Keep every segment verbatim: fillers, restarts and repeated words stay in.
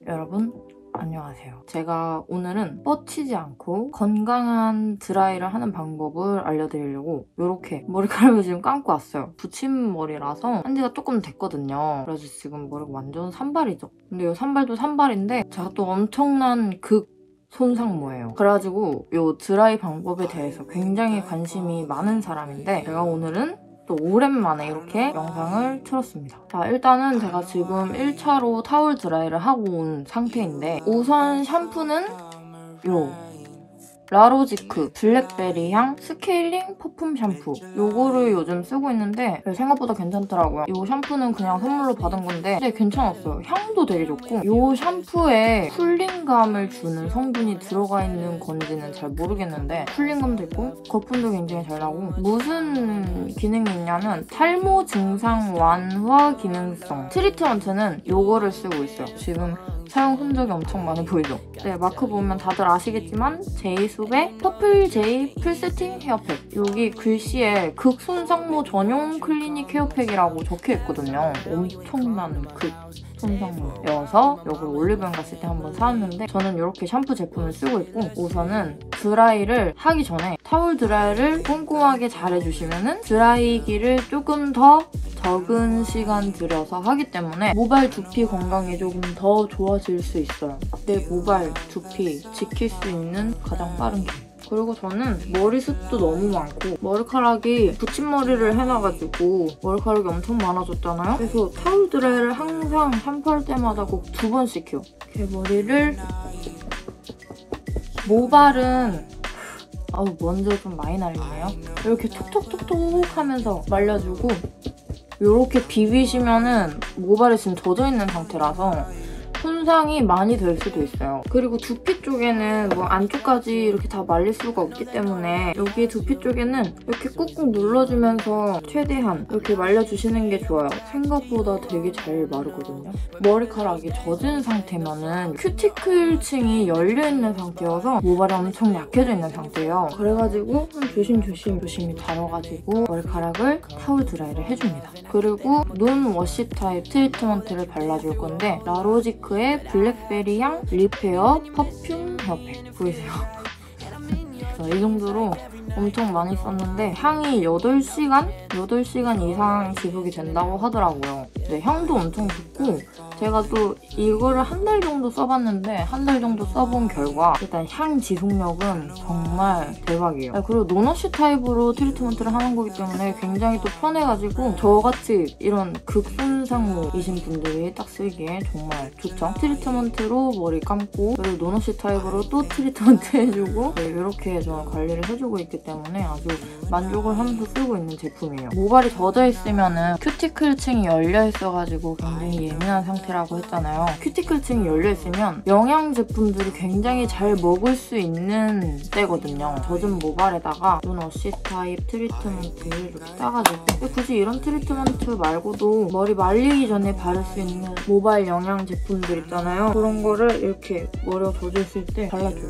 여러분 안녕하세요. 제가 오늘은 뻗치지 않고 건강한 드라이를 하는 방법을 알려드리려고 이렇게 머리카락을 지금 감고 왔어요. 붙임머리라서 한지가 조금 됐거든요. 그래서 지금 머리가 완전 산발이죠. 근데 이 산발도 산발인데 제가 또 엄청난 극 손상모예요. 그래가지고 이 드라이 방법에 대해서 굉장히 관심이 많은 사람인데 제가 오늘은 또 오랜만에 이렇게 영상을 틀었습니다. 자, 일단은 제가 지금 일 차로 타올 드라이를 하고 온 상태인데 우선 샴푸는 요 라로지크 블랙베리 향 스케일링 퍼퓸 샴푸 요거를 요즘 쓰고 있는데 생각보다 괜찮더라고요. 이 샴푸는 그냥 선물로 받은 건데 근데 괜찮았어요. 향도 되게 좋고 이 샴푸에 쿨링감을 주는 성분이 들어가 있는 건지는 잘 모르겠는데 쿨링감도 있고 거품도 굉장히 잘 나고 무슨 기능이 있냐면 탈모 증상 완화 기능성 트리트먼트는 요거를 쓰고 있어요. 지금 사용 흔적이 엄청 많이 보이죠? 네, 마크 보면 다들 아시겠지만 제이솝의 퍼플 제이 풀세팅 헤어팩 여기 글씨에 극손상모 전용 클리닉 헤어팩이라고 적혀있거든요. 엄청난 극 손상모여서 이걸 올리브영 갔을 때 한번 사왔는데 저는 이렇게 샴푸 제품을 쓰고 있고 우선은 드라이를 하기 전에 타올 드라이를 꼼꼼하게 잘 해주시면 드라이기를 조금 더 적은 시간 들여서 하기 때문에 모발 두피 건강이 조금 더 좋아질 수 있어요. 내 모발 두피 지킬 수 있는 가장 빠른 길. 그리고 저는 머리숱도 너무 많고 머리카락이 붙임머리를 해놔가지고 머리카락이 엄청 많아졌잖아요? 그래서 타올 드라이를 항상 샴푸할 때마다 꼭 두 번씩 해요. 이렇게 머리를 모발은 아우 먼지가 좀 많이 날리네요. 이렇게 톡톡톡톡 하면서 말려주고 이렇게 비비시면은 모발이 지금 젖어있는 상태라서 손상이 많이 될 수도 있어요. 그리고 두피 쪽에는 뭐 안쪽까지 이렇게 다 말릴 수가 없기 때문에 여기 두피 쪽에는 이렇게 꾹꾹 눌러주면서 최대한 이렇게 말려주시는 게 좋아요. 생각보다 되게 잘 마르거든요. 머리카락이 젖은 상태면은 큐티클층이 열려있는 상태여서 모발이 엄청 약해져 있는 상태예요. 그래가지고 조심조심 조심히 다뤄가지고 머리카락을 타올 드라이를 해줍니다. 그리고 논 워시 타입 트리트먼트를 발라줄 건데 라로지크 의 블랙베리 향 립헤어 퍼퓸 헤어팩 보이세요? 이 정도로 엄청 많이 썼는데 향이 여덟 시간? 여덟 시간 이상 지속이 된다고 하더라고요. 네, 향도 엄청 좋고 제가 또 이거를 한 달 정도 써봤는데 한 달 정도 써본 결과 일단 향 지속력은 정말 대박이에요. 그리고 노너쉬 타입으로 트리트먼트를 하는 거기 때문에 굉장히 또 편해가지고 저같이 이런 극손상모이신 분들이 딱 쓰기에 정말 좋죠. 트리트먼트로 머리 감고 그리고 노너쉬 타입으로 또 트리트먼트 해주고 네, 이렇게 저는 관리를 해주고 있기 때문에 아주 만족을 하면서 쓰고 있는 제품이에요. 모발이 젖어있으면 큐티클층이 열려있어가지고 굉장히 예민한 상태라고 했잖아요. 큐티클층이 열려있으면 영양 제품들이 굉장히 잘 먹을 수 있는 때거든요. 젖은 모발에다가 논 워시 타입 트리트먼트를 이렇게 짜가지고 굳이 이런 트리트먼트 말고도 머리 말리기 전에 바를 수 있는 모발 영양 제품들 있잖아요. 그런 거를 이렇게 머리가 젖어있을 때 발라줘요.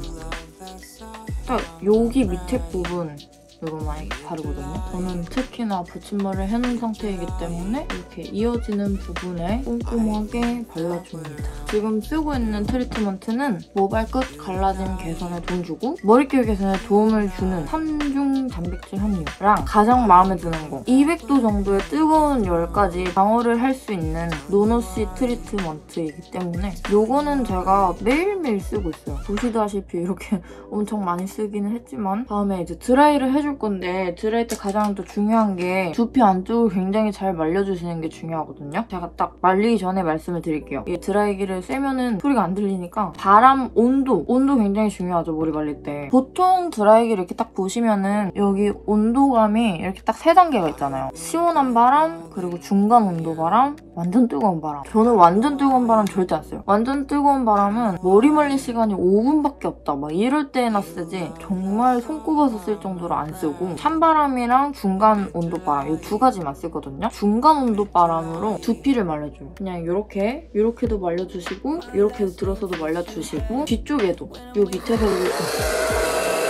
딱 여기 밑에 부분 요거만 바르거든요. 저는 특히나 붙임머리를 해놓은 상태이기 때문에 이렇게 이어지는 부분에 꼼꼼하게 발라줍니다. 지금 쓰고 있는 트리트먼트는 모발 끝 갈라짐 개선에 도움 주고 머릿결 개선에 도움을 주는 삼중 단백질 함유랑 가장 마음에 드는 거 이백 도 정도의 뜨거운 열까지 방어를 할 수 있는 노너쉬 트리트먼트이기 때문에 요거는 제가 매일매일 쓰고 있어요. 보시다시피 이렇게 엄청 많이 쓰기는 했지만 다음에 이제 드라이를 해줄 건데 드라이 때 가장 또 중요한 게 두피 안쪽을 굉장히 잘 말려주시는 게 중요하거든요. 제가 딱 말리기 전에 말씀을 드릴게요. 이 드라이기를 쐬면은 소리가 안 들리니까 바람 온도 온도 굉장히 중요하죠. 머리 말릴 때 보통 드라이기를 이렇게 딱 보시면은 여기 온도감이 이렇게 딱 세 단계가 있잖아요. 시원한 바람 그리고 중간 온도 바람 완전 뜨거운 바람. 저는 완전 뜨거운 바람 절대 안 써요. 완전 뜨거운 바람은 머리 말릴 시간이 오 분밖에 없다 막 이럴 때나 쓰지 정말 손꼽아서 쓸 정도로 안 쓰고 찬바람이랑 중간 온도바람 이 두 가지만 쓰거든요. 중간 온도바람으로 두피를 말려줘요. 그냥 이렇게 이렇게도 말려주시고 이렇게도 들어서도 말려주시고 뒤쪽에도 이 밑에서 이렇게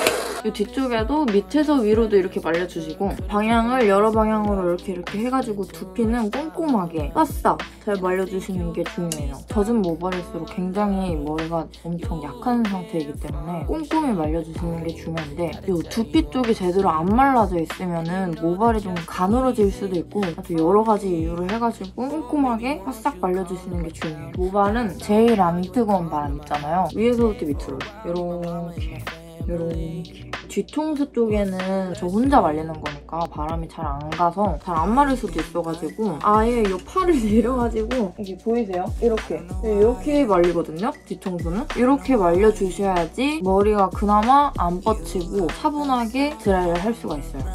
이 뒤쪽에도 밑에서 위로도 이렇게 말려주시고 방향을 여러 방향으로 이렇게 이렇게 해가지고 두피는 꼼꼼하게 바싹 잘 말려주시는 게 중요해요. 젖은 모발일수록 굉장히 머리가 엄청 약한 상태이기 때문에 꼼꼼히 말려주시는 게 중요한데 이 두피 쪽이 제대로 안 말라져 있으면은 모발이 좀 가늘어질 수도 있고 또 여러 가지 이유를 해가지고 꼼꼼하게 바싹 말려주시는 게 중요해요. 모발은 제일 안 뜨거운 바람 있잖아요. 위에서부터 밑으로 이렇게 이렇게 뒤통수 쪽에는 저 혼자 말리는 거니까 바람이 잘 안 가서 잘 안 마를 수도 있어가지고 아예 이 팔을 내려가지고 이게 보이세요? 이렇게 이렇게 말리거든요? 뒤통수는 이렇게 말려주셔야지 머리가 그나마 안 뻗치고 차분하게 드라이를 할 수가 있어요.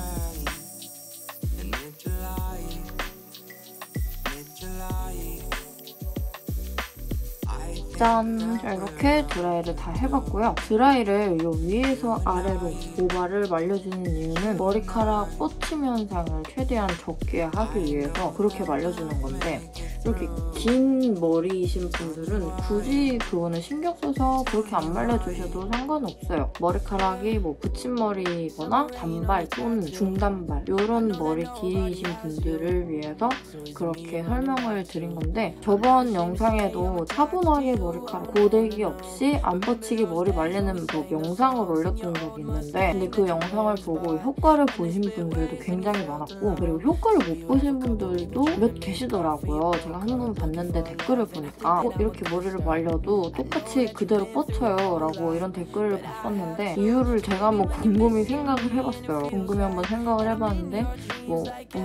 짠! 자, 이렇게 드라이를 다 해봤고요. 드라이를 이 위에서 아래로 모발을 말려주는 이유는 머리카락 뻗침 현상을 최대한 적게 하기 위해서 그렇게 말려주는 건데 이렇게 긴 머리이신 분들은 굳이 그거는 신경 써서 그렇게 안 말려주셔도 상관없어요. 머리카락이 뭐 붙임머리거나 단발 또는 중단발 이런 머리 길이이신 분들을 위해서 그렇게 설명을 드린 건데 저번 영상에도 차분하게 머리카락 고데기 없이 안 뻗치게 머리 말리는 법 영상을 올렸던 적이 있는데 근데 그 영상을 보고 효과를 보신 분들도 굉장히 많았고 그리고 효과를 못 보신 분들도 몇 계시더라고요. 제가 한번 봤는데 댓글을 보니까 어, 이렇게 머리를 말려도 똑같이 그대로 뻗쳐요 라고 이런 댓글을 봤었는데 이유를 제가 한번 곰곰이 생각을 해봤어요. 곰곰이 한번 생각을 해봤는데 뭐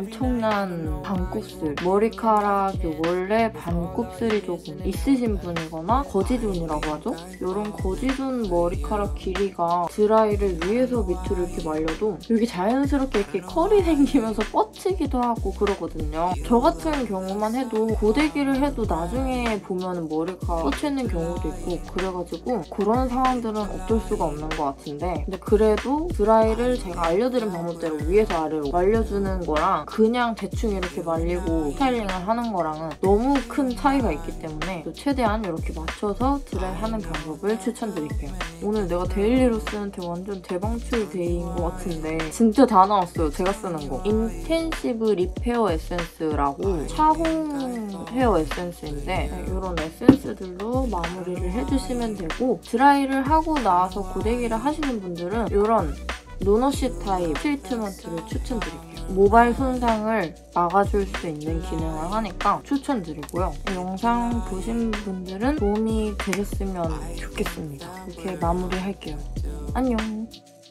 엄청난 반곱슬 머리카락이 원래 반곱슬이 조금 있으신 분이거나 거지존이라고 하죠? 이런 거지존 머리카락 길이가 드라이를 위에서 밑으로 이렇게 말려도 여기 자연스럽게 이렇게 컬이 생기면서 뻗치기도 하고 그러거든요. 저 같은 경우만 해도 고데기를 해도 나중에 보면 머리가 뻗치는 경우도 있고 그래가지고 그런 상황들은 어쩔 수가 없는 것 같은데 근데 그래도 드라이를 제가 알려드린 방법대로 위에서 아래로 말려주는 거랑 그냥 대충 이렇게 말리고 스타일링을 하는 거랑은 너무 큰 차이가 있기 때문에 최대한 이렇게 맞춰서 드라이 하는 방법을 추천드릴게요. 오늘 내가 데일리로스한테 완전 대방출 데이인 것 같은데 진짜 다 나왔어요. 제가 쓰는 거. 인텐시브 립헤어 에센스라고 차홍 헤어 에센스인데 이런 에센스들로 마무리를 해주시면 되고 드라이를 하고 나서 고데기를 하시는 분들은 이런 노너시 타입 트리트먼트를 추천드릴게요. 모발 손상을 막아줄 수 있는 기능을 하니까 추천드리고요. 이 영상 보신 분들은 도움이 되셨으면 좋겠습니다. 이렇게 마무리할게요. 안녕!